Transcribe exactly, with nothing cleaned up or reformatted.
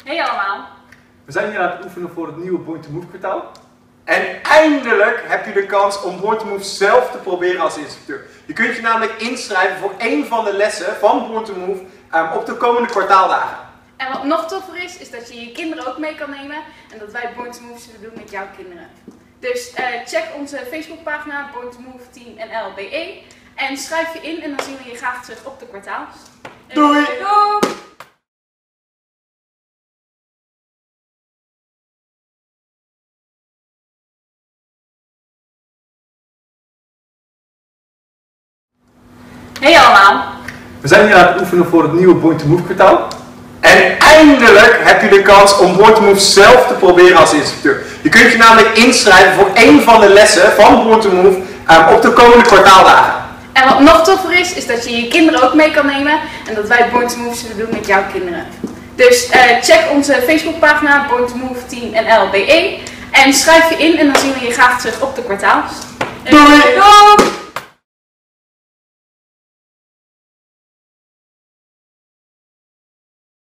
Hey allemaal! We zijn hier aan het oefenen voor het nieuwe Born to Move kwartaal. En eindelijk heb je de kans om Born to Move zelf te proberen als instructeur. Je kunt je namelijk inschrijven voor één van de lessen van Born to Move um, op de komende kwartaaldagen. En wat nog toffer is, is dat je je kinderen ook mee kan nemen en dat wij Born to Move zullen doen met jouw kinderen. Dus uh, check onze Facebookpagina Born to Move Team N L B E en schrijf je in en dan zien we je graag terug op de kwartaals. Doei! Doei! Hey allemaal! We zijn hier aan het oefenen voor het nieuwe Born to Move kwartaal. En eindelijk heb je de kans om Born to Move zelf te proberen als instructeur. Je kunt je namelijk inschrijven voor één van de lessen van Born to Move um, op de komende kwartaaldagen. En wat nog toffer is, is dat je je kinderen ook mee kan nemen en dat wij Born to Move zullen doen met jouw kinderen. Dus uh, check onze Facebookpagina Born to Move Team N L B E en schrijf je in en dan zien we je graag terug op de kwartaals. Doei! Doei!